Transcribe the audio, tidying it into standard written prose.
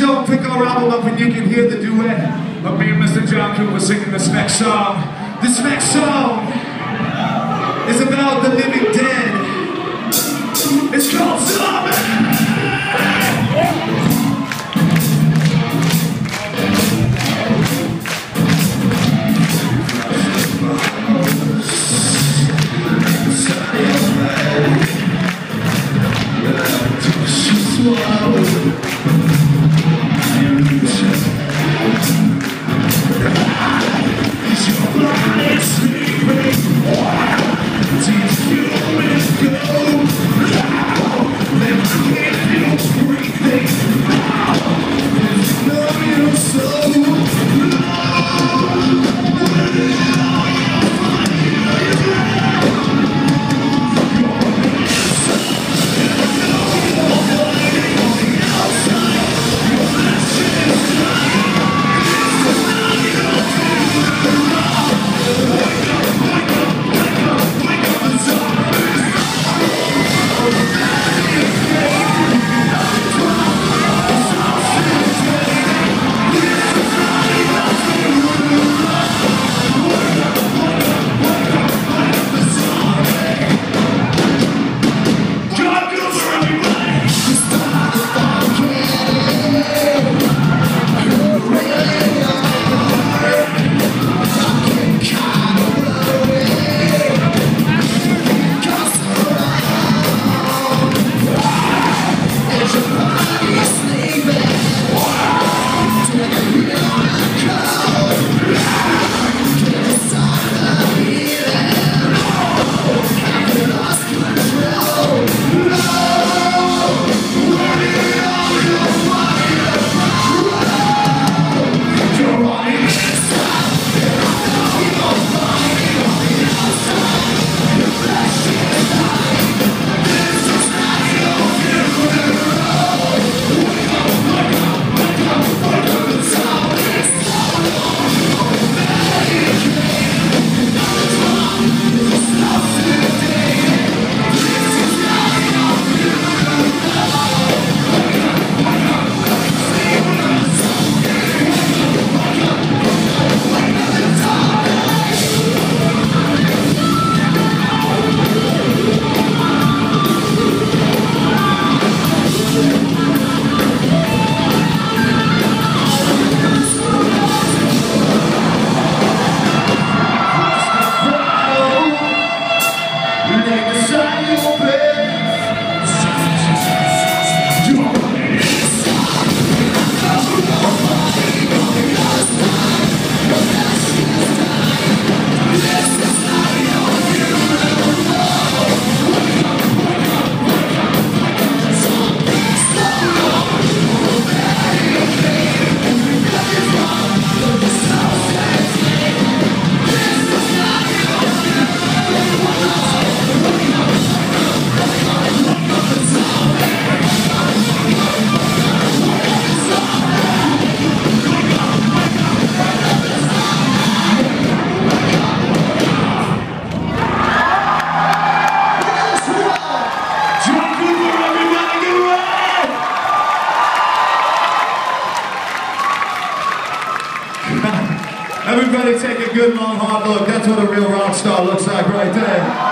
don't pick our album up and you can hear the duet of me and Mr. John Cooper singing this next song. This next song is about the living dead. It's called Summerfest. Everybody take a good long hard look. That's what a real rock star looks like right there.